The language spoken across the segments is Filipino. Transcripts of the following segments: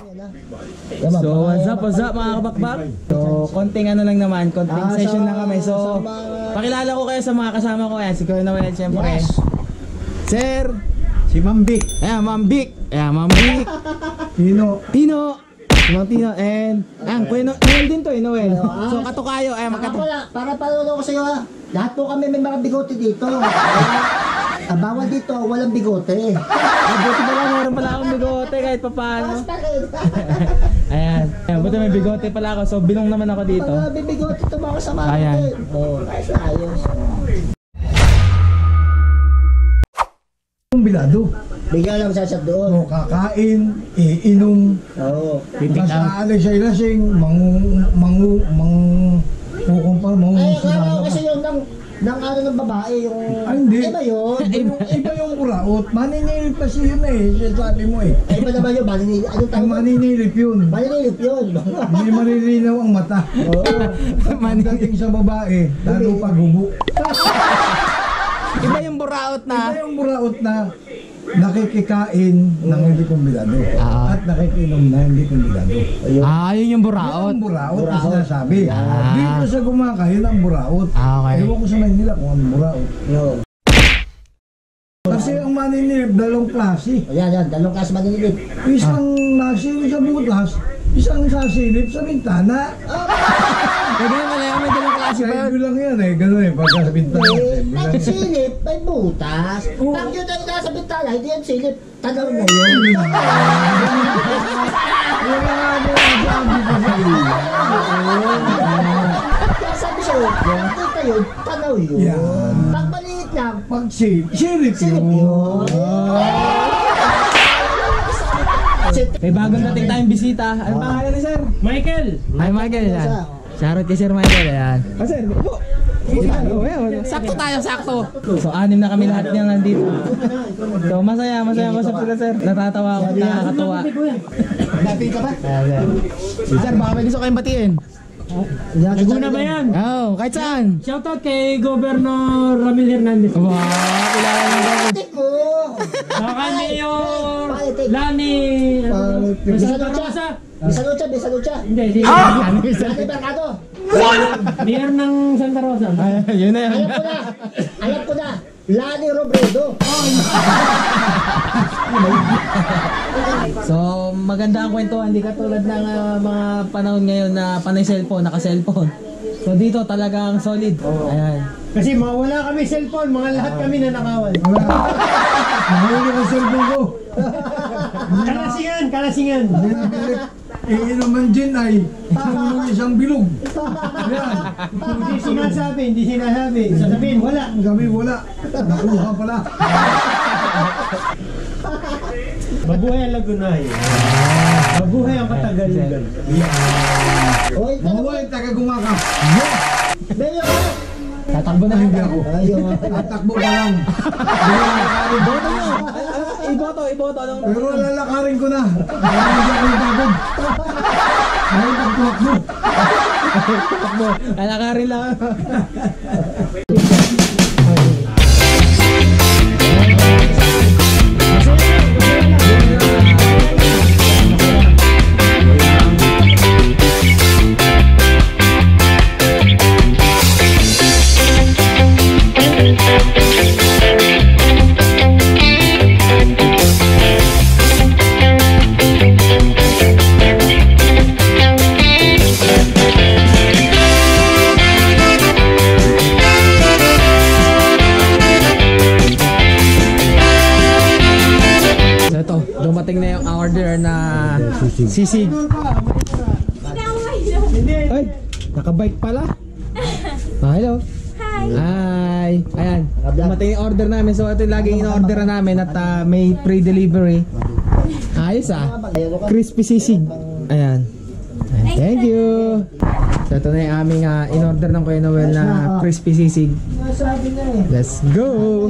So what's up mga kabakbak? So konting ano lang naman, konting session na kami. So pakilala ko kayo sa mga kasama ko. Ayan, si Kuya Noel syempre. Sir, Si Mambik. ayan, Ma'am Vic. Ayan, Ma'am Vic. Tino. Tino. Si Ma'am Tino. And Kuya Noel din to eh, Noel. So katukayo, ayan, Para palolo ko sa'yo ha. Lahat po kami may mga bigote dito. Bawal dito, walang bigote. Buti pala, meron pala akong bigote kahit papaano. Ayan, ayan, buti may bigote pala ako. So bilong naman ako dito. Mga bibigote ito mga kasama Ayan. natin. Oo, ayos. Bilado. Bigyan lang sasab doon. Kakain, iinom. Oo. Tapos aalis siya ilasing, Kasi yung ng ano ng babae, yung... Ay, hindi. Iba yun. Iba yung uraot. Maninilip kasi yun eh. Sabi mo eh. Iba naman yun. Anong Ang tawag? maninilip yun. Maninilip yun. Hindi malilinaw ang mata. Pagdating sa babae, lalo pag hubo. Iba yung buraot Iba na. yung uraot na nakikikain ng hindi kumbidado. At nakikinom na hindi kumbidado. Yun yung Yan buraot. ang buraot na sinasabi. Dito sa kumakain ang buraot. Okay. Ewan ko sa Maynila kung anong buraot. Yun. Kasi ang maninilip, dalawang klase. Yan. Dalawang kas maninilip. Isang nasilip sa butas, isang sasilip sa bintana. Pwede naman lang, may dalawang klase ba Kaya yun? lang yan eh, gano'n eh, pagka sa bintana. Pag silip, may butas. Pag yun ay nasa bintana, hindi yan silip. Tanaw na yun. Wala nga mo ang sabi ko sa iyo. Kaya sabi sa'yo, kita yun, tanaw yun. Yan. Pag maliit lang, Pag silip silip yun. yun. May bagong dating tayong bisita. Anong pangalan ni Sir? Michael. Hi Michael. Yan. Shoutout kay Sir Michael. Ayan. Sir, upo. Sakto tayo, sakto. So, 6 na kami lahat niya nandito. So, masaya ako sa pila, Sir. Natatawa ako, nakakatuwa. Happy ka ba? Sir, baka may gusto kayong batiin. Laguna ba yan? Oo, kahit saan. Shoutout kay Governor Ramil Hernandez. Wow, kilala niyo ba? Politik ko! Saka Mayor Politik. Lani Bisa Lucha. Hindi. Ano Mercado? Mayor ng Santa Rosa. Yun na yun. Alam ko na. Lani Robredo. So, maganda ang kwentuhan. Hindi katulad ng mga panahon ngayon na panay cellphone, naka-cellphone. So, dito talagang solid. Ayan. Kasi mawala kami cellphone, mga lahat kami nanakawan. Mahuli ko cellphone ko. Kalasingan. Iinuman din ay isang bilog. Yan. Hindi sinasabi. Sasabihin, wala. Kami wala. Nakuha pala. Mabuhay ang Lagunay. Mabuhay ang Katagalugan. Oy, Mahuway, taga gumaka. Mayor! Tatakbo na Hindi ako. Ayun. Tatakbo ka lang. Iboto mo. Iboto. Pero lalakarin ko na. Hindi ako napagod. Ayaw pagtuwak mo. Takbo. Alakarin lang. Dumating na yung order na sisig. Ay, nakabike pala. Hello. Hi. Ayan, dumating yung order namin. So ito yung laging in-order namin at may pre-delivery. Ayos crispy sisig. Ayan. Thank you. So ito na yung aming in-order ng Kuya Noel na crispy sisig. Let's go.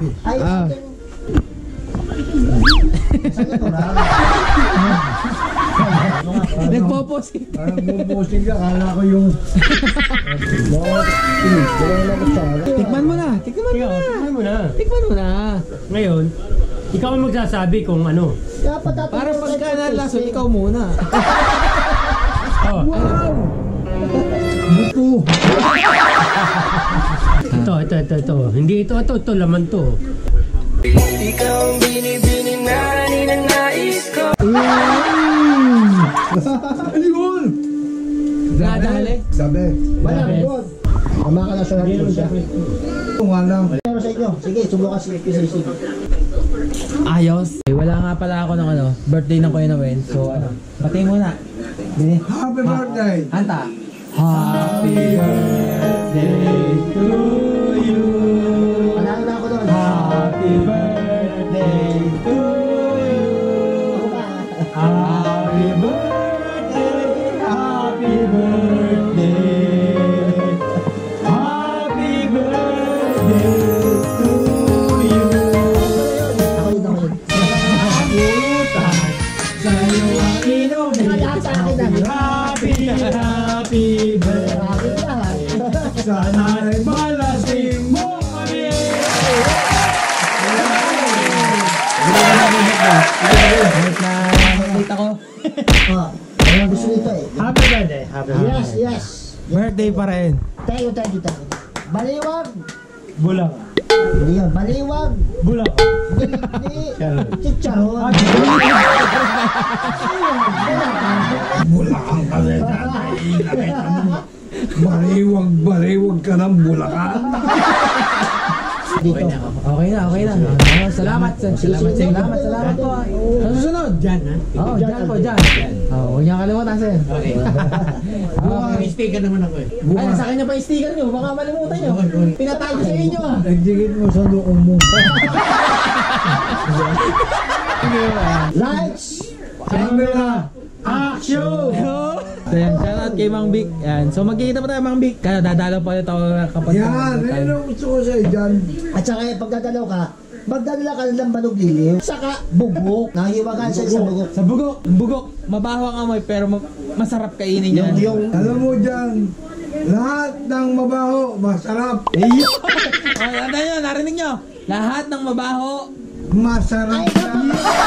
Nagpo-posing. Nagpo-posing ka, kala ko yung... Tikman mo na. Tikman mo na. Tikman mo na. Ngayon, Ikaw ang magsasabi kung ano. Dapat natin Para yung pagka type of nalason, testing. ikaw muna. Oh. Wow! Buto. Ito. Hindi ito, laman to. Ikaw ang binibini na ninanais ko. Ayun! Nadali. Sabi. Malambot. Tama ka na sa radio siya. Ito nga lang. Pero sa inyo, sige, subukan si PCC. Ayos. Wala nga pala ako ng birthday ng Kuya Noel. So pati muna. Bini. Happy birthday! Anta. Happy birthday to you. Panalo na ako doon. Happy birthday to you. Ako ba? Happy birthday. Happy birthday. Happy birthday to you. Ako yun. Sa'yo ang inom. Lahat sa akin na. Happy birthday. Grabe lahat. Sana'y malasing mo kami. Nakita ko. Oh, ano gusto nito eh? Happy birthday. Yes. Birthday pa rin. Tayo. Baliwag. Bulang. Hindi yun, baliwag. Bulang. Hindi. Chicharon. Bulacan ka rin. Baliwag ka ng Bulacan. Dito. Okay na. Salamat po. Sa susunod. Diyan, ha? Oo, diyan po. Huwag niya kalimutan, sir. Okay. May sticker naman ako eh. Ay, sa kanya pa yung sticker nyo. Baka malimutan nyo. Pinatago sa inyo, ah. Nagdigit mo sa noong mo. Lights. Camera. Action! So yan, shoutout kay Mang Vic. Yan. So magkikita pa tayo, Mang Vic. Kaya dadalaw pa ulit ako kapag Yan, ayun ang gusto ko sa'yo dyan. At saka pagdadalaw ka, magdadala ka ng banog liliw. Saka bugok. Nahiwagan sa isang bugok. Sa bugok, mabaho ang amoy pero masarap kainin yan. Alam mo dyan, lahat ng mabaho, masarap. Ayun! Tanda nyo, narinig nyo. Lahat ng mabaho. Masarap yan.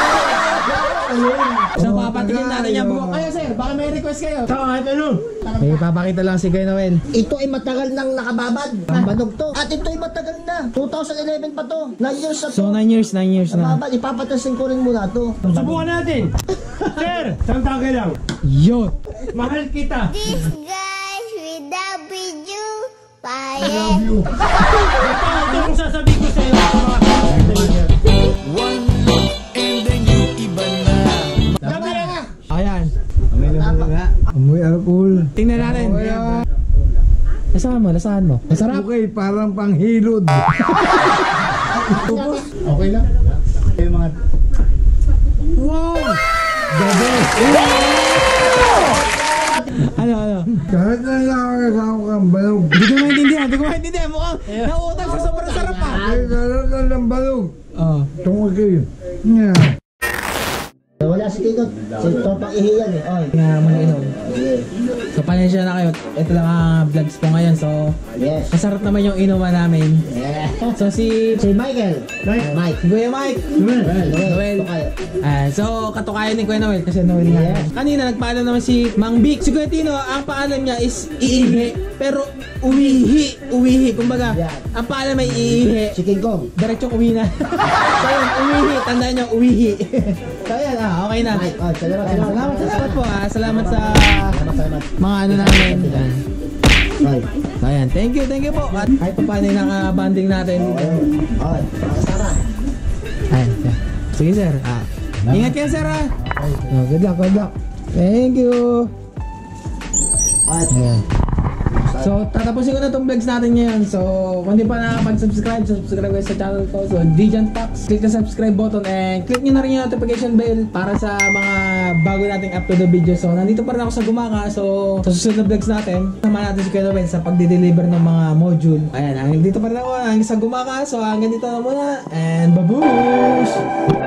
So papatikin natin yung bugok. Kayo, sir, baka may request kayo. Kahit ano? May papakita lang si Kuya Noel. Ito ay matagal nang nakababad. Ang banog to. At ito ay matagal na. 2011 pa to. 9 years na to. So 9 years na. Nakababad. Ipapatasin ko rin muna to. Subukan natin. Sir, samtake lang. Yun! Mahal kita. This guys with you. Bye. Ito kung sasabihin ko sa'yo. Ayan. Amoy alcohol. Tingnan natin. Lasahan mo. Masarap. Okay, parang panghilod. Okay lang. Yung mga... Wow! Ano? Kahit na nakakasama kang balog. Hindi ko maintindihan. Mukhang nauutang sa sobrang sarap pa. Ay, karoon na ng balog. Oh. Tungkol kayo. Yeah. Wala si Kikot. Si Topang Ihiyan eh. Oy. Nga mga inom. Yeah. So pasensya na kayo. Ito lang ang vlogs po ngayon. So Yes. masarap naman yung inuman namin. Yeah. So si Si Mike. Kuya Mike. Noel. So katukayan ni Kuya Noel kasi Noel nga. Yeah. Kanina nagpaalam naman si Mang Vic. Si Kuya Tino, ang paalam niya is iihi. Pero uwihi. Kumbaga, Yeah. ang paalam ay iihi. Si King Kong. Diretsong uwi na. So yun, uwihi. Tandaan niyo, uwihi. So yan, okay na. Mike. Oh, salamat. Salamat po. Salamat sa Salamat. mga ano namin. Yan. Oy. So ayan, thank you po. At kahit pa paano yung naka-banding natin dito. Oy. Sama. Ayan, yeah. Sige sir. Ingat kayo sir ha. Good luck. Thank you. Oy. So, tatapusin ko na itong vlogs natin ngayon. So, kung di pa nakapag-subscribe, subscribe kayo sa channel ko. So, Dijan Fox. Click the subscribe button and click nyo na rin yung notification bell para sa mga bago nating upload na video. So, nandito pa rin ako sa Gumaka. So, sa susunod na vlogs natin, sama natin si Kuya Noel sa pagde-deliver ng mga module. Ayan, hanggang dito pa rin ako. Hanggang sa Gumaka. So, hanggang dito na muna. And babush!